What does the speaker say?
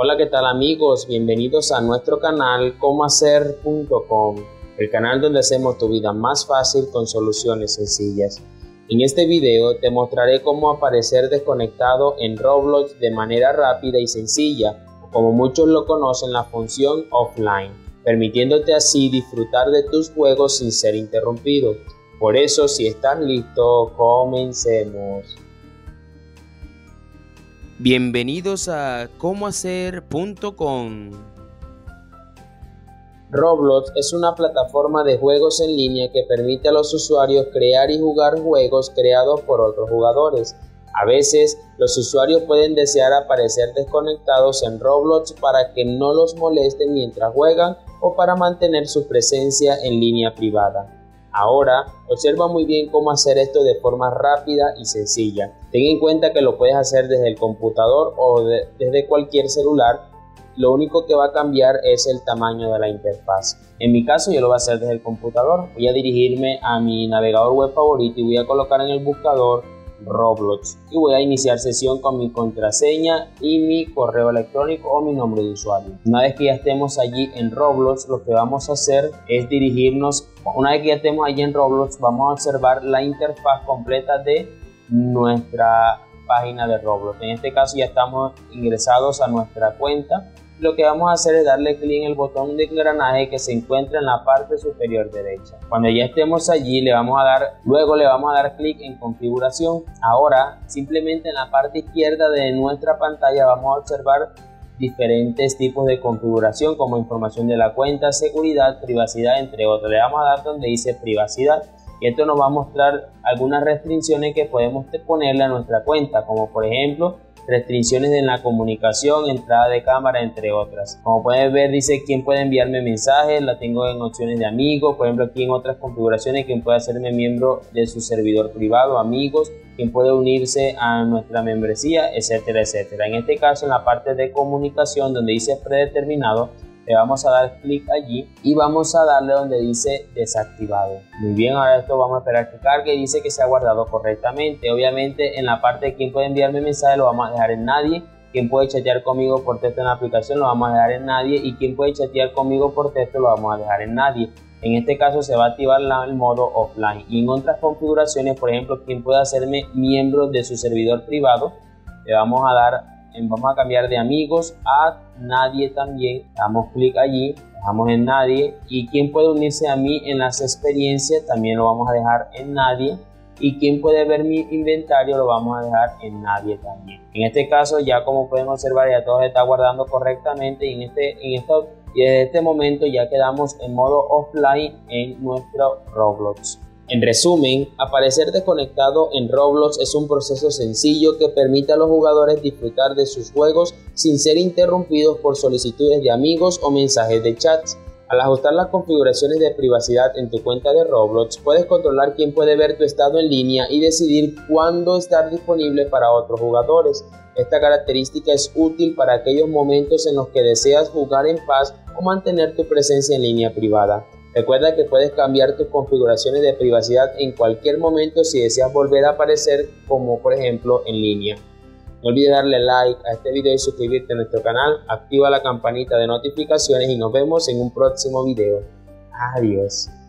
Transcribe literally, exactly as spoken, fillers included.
Hola, ¿qué tal amigos? Bienvenidos a nuestro canal como hacer punto com, el canal donde hacemos tu vida más fácil con soluciones sencillas. En este video te mostraré cómo aparecer desconectado en Roblox de manera rápida y sencilla, o como muchos lo conocen, la función offline, permitiéndote así disfrutar de tus juegos sin ser interrumpido. Por eso, si estás listo, comencemos. Bienvenidos a como hacer punto com. Roblox es una plataforma de juegos en línea que permite a los usuarios crear y jugar juegos creados por otros jugadores. A veces, los usuarios pueden desear aparecer desconectados en Roblox para que no los molesten mientras juegan o para mantener su presencia en línea privada. Ahora, observa muy bien cómo hacer esto de forma rápida y sencilla. Ten en cuenta que lo puedes hacer desde el computador o de, desde cualquier celular. Lo único que va a cambiar es el tamaño de la interfaz. En mi caso, yo lo voy a hacer desde el computador. Voy a dirigirme a mi navegador web favorito y voy a colocar en el buscador Roblox. Y voy a iniciar sesión con mi contraseña y mi correo electrónico o mi nombre de usuario. Una vez que ya estemos allí en Roblox, lo que vamos a hacer es dirigirnos. Una vez que ya estemos allí en Roblox, vamos a observar la interfaz completa de nuestra página de Roblox. En este caso ya estamos ingresados a nuestra cuenta. Lo que vamos a hacer es darle clic en el botón de engranaje que se encuentra en la parte superior derecha. Cuando ya estemos allí, le vamos a dar, luego le vamos a dar clic en configuración. Ahora, simplemente en la parte izquierda de nuestra pantalla vamos a observar diferentes tipos de configuración como información de la cuenta, seguridad, privacidad, entre otros. Le vamos a dar donde dice privacidad. Y esto nos va a mostrar algunas restricciones que podemos ponerle a nuestra cuenta, como por ejemplo restricciones en la comunicación, entrada de cámara, entre otras. Como pueden ver, dice quién puede enviarme mensajes, la tengo en opciones de amigos. Por ejemplo, aquí en otras configuraciones, quién puede hacerme miembro de su servidor privado, amigos, quién puede unirse a nuestra membresía, etcétera, etcétera. En este caso, en la parte de comunicación, donde dice predeterminado, le vamos a dar clic allí y vamos a darle donde dice desactivado. Muy bien, ahora esto vamos a esperar que cargue y dice que se ha guardado correctamente. Obviamente en la parte de quién puede enviarme mensaje lo vamos a dejar en nadie. Quien puede chatear conmigo por texto en la aplicación lo vamos a dejar en nadie, y quien puede chatear conmigo por texto lo vamos a dejar en nadie. En este caso se va a activar la, el modo offline. Y en otras configuraciones, por ejemplo, quien puede hacerme miembro de su servidor privado, le vamos a dar vamos a cambiar de amigos a nadie también. Damos clic allí, dejamos en nadie. Y quien puede unirse a mí en las experiencias también lo vamos a dejar en nadie. Y quien puede ver mi inventario lo vamos a dejar en nadie también. En este caso, ya como pueden observar, ya todo se está guardando correctamente. Y en este, en esto, y desde este momento ya quedamos en modo offline en nuestro Roblox. En resumen, aparecer desconectado en Roblox es un proceso sencillo que permite a los jugadores disfrutar de sus juegos sin ser interrumpidos por solicitudes de amigos o mensajes de chat. Al ajustar las configuraciones de privacidad en tu cuenta de Roblox, puedes controlar quién puede ver tu estado en línea y decidir cuándo estar disponible para otros jugadores. Esta característica es útil para aquellos momentos en los que deseas jugar en paz o mantener tu presencia en línea privada. Recuerda que puedes cambiar tus configuraciones de privacidad en cualquier momento si deseas volver a aparecer, como por ejemplo en línea. No olvides darle like a este video y suscribirte a nuestro canal. Activa la campanita de notificaciones y nos vemos en un próximo video. Adiós.